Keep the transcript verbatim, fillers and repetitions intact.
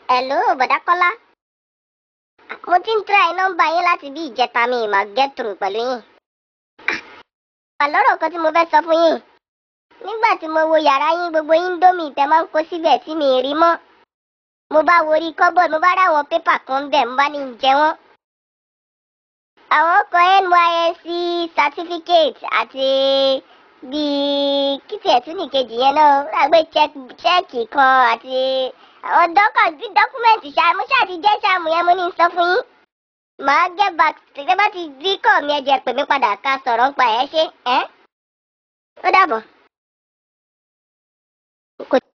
Hello, bọ̀dá Kọ́lá. Mo ti ń try nọ́mbà yín láti bí ìjẹta mi mà get through pẹ̀lú yín. Wà lọ́rọ̀ kan tí mo fẹ́ sọ fún yín. Nígbà tí mo wo yàrá yín gbogbo Indomie tẹ máa ń kó síbẹ̀ tí mi rí mọ́. Mo bá wo orí cupboard, mo bá ráwọn pépà kan bẹ̀, mo bá ní jẹ wọ́n. Àwọn kan N Y S C certificate àti bíi kìtì ẹ̀tún nìkejì yẹn náà lágbé chẹ́ẹ̀kì kan àti àwọn dọ́kúmẹ̀ntì ṣáà mo ṣáà ti jẹ́ ṣáàmù yẹn mo ní sọ fún yín. Màá get back tẹ́tẹ́ bá ti rí kọ́ mi ẹ̀jẹ̀ pè mí padà ká sọ̀rọ̀ ń pa ẹ̀ ṣe ẹ́ ó dàbọ̀.